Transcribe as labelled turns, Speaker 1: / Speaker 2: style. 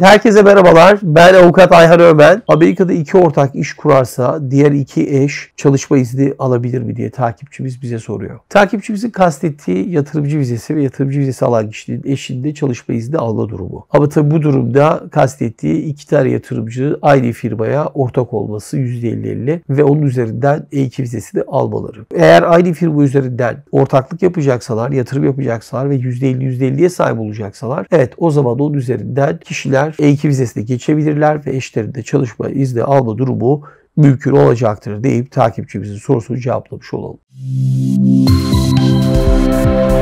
Speaker 1: Herkese merhabalar. Ben avukat Ayhan Ömen. Amerika'da iki ortak iş kurarsa diğer iki eş çalışma izni alabilir mi diye takipçimiz bize soruyor. Takipçimizin kastettiği yatırımcı vizesi ve yatırımcı vizesi alan kişinin eşinde çalışma izni alma durumu. Ama tabii bu durumda kastettiği iki tane yatırımcı aynı firmaya ortak olması %50-50 ve onun üzerinden E2 vizesini almaları. Eğer aynı firma üzerinden ortaklık yapacaksalar, yatırım yapacaksalar ve %50'ye sahip olacaksalar, evet o zaman onun üzerinden kişiler E2 vizesine geçebilirler ve eşlerinde çalışma izni alma durumu mümkün olacaktır deyip takipçimizin sorusunu cevaplamış olalım.